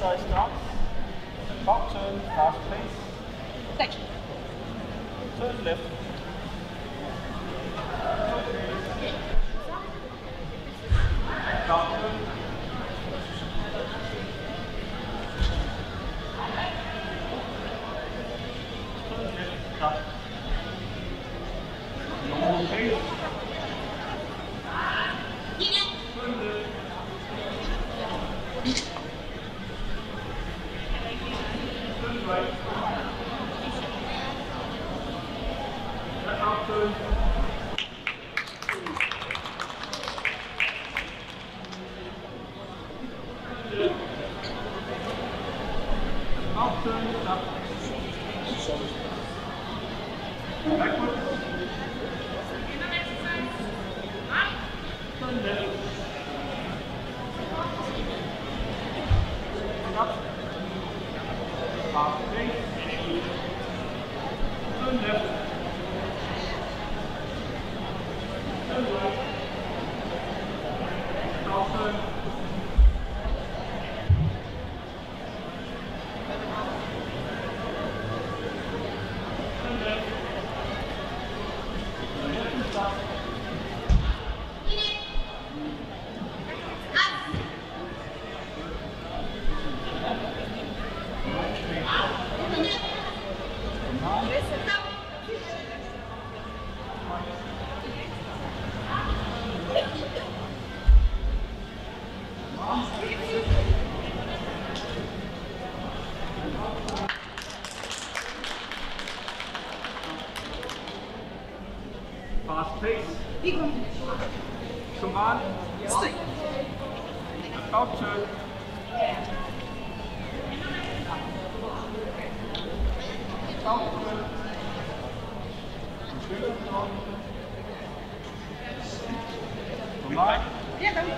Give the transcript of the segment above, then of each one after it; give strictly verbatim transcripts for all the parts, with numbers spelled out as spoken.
Exercise starts. Back turn, fast pace. Thank you. Turn left. Back turn. Turn left, stop. Normal pace. Turn left. Turn right. Out turn. Out turn, stop. Backward. Turn left. Stop. Fast pace. Turn left. Turn right. Out turn. Turn left. Left and stop. Fast pace. Come on. Stay. Out turn. Out turn. Come on. Yeah, no.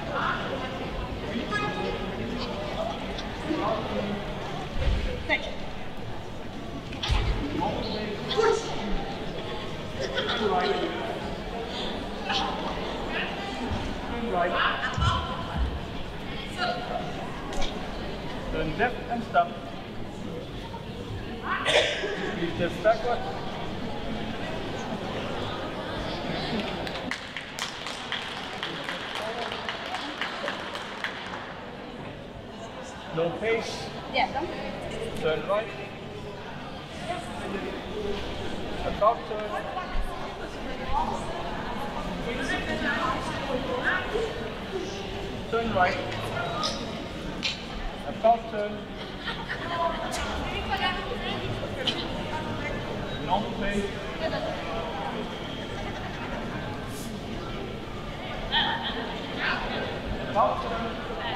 Thank you. Turn right. Turn right. Turn left and stop. Three steps backward. No pace. Yeah, no. Turn right. About turn. Turn right. About turn. Normal pace. About turn.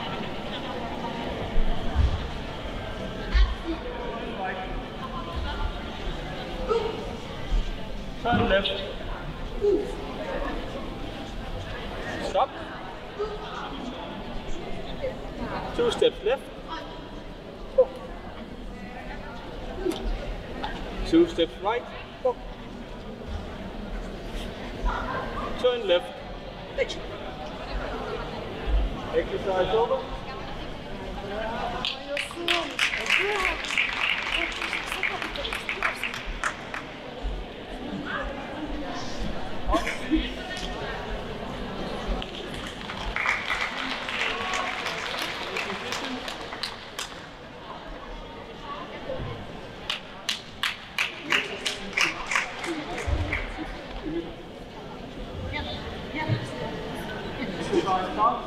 Turn right. Turn left. Stop. Two steps left. Oh. Two steps right. Oh. Turn left. Exercise over. Exercise starts.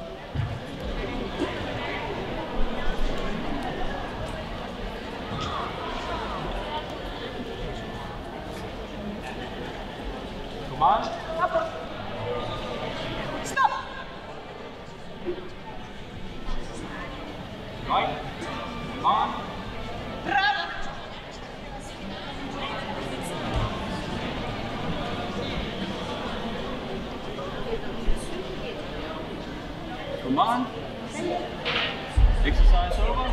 Come on. Stop. Right. Come on. Bravo. Come on. Exercise over.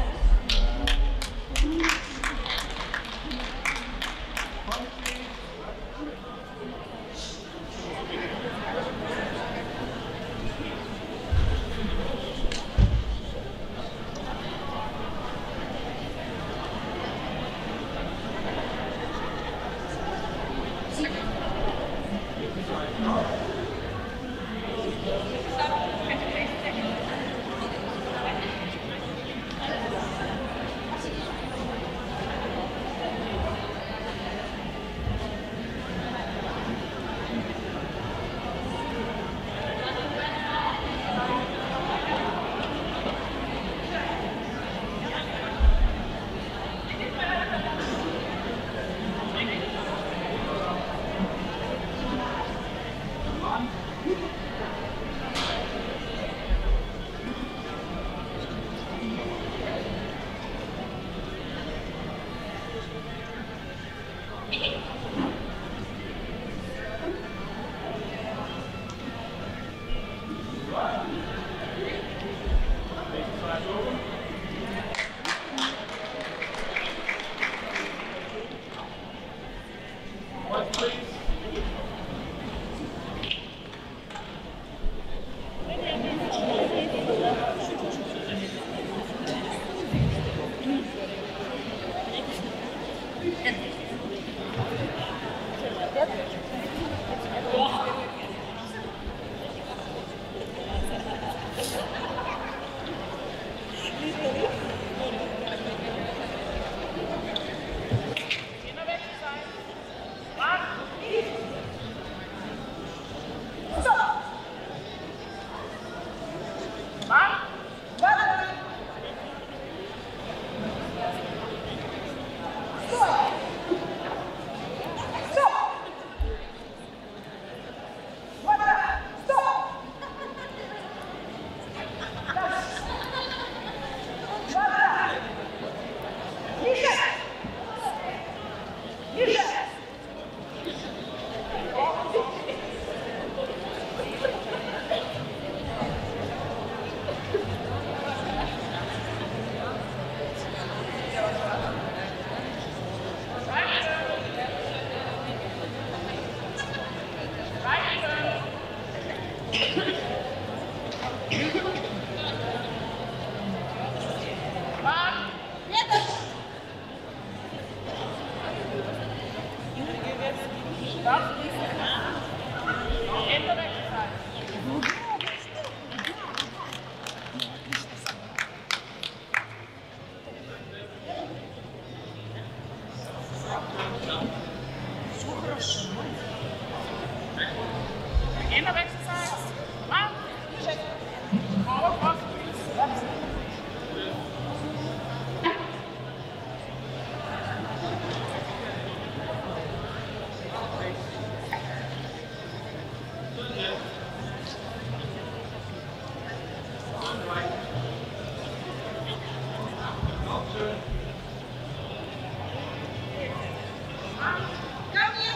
Ко мне.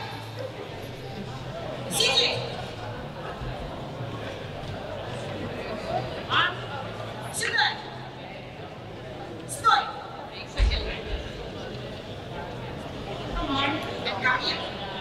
Сидеть. Сюда. Стой. Ко мне.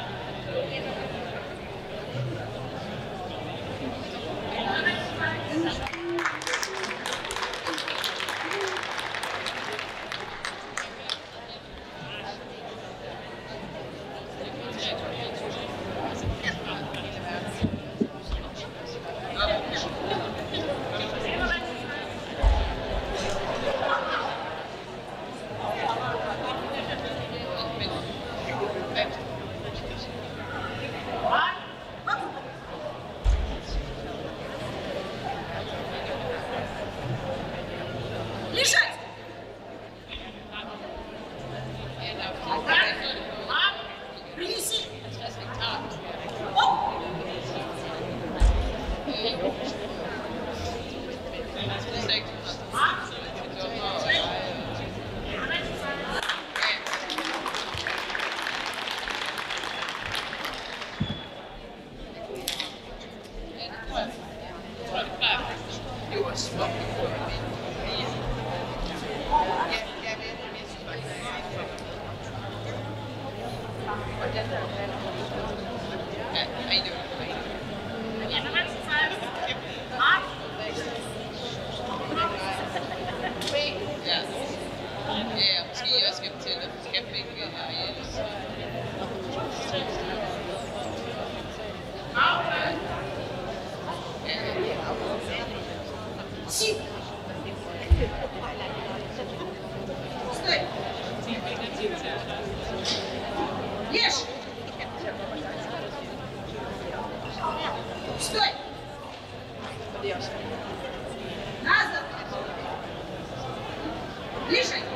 Лежать! Принеси! Оп! Ja, måske jeg skal til at skaffe ikke Ariel. Сип! Стой! Ешь! Стой! Назад! Лежать!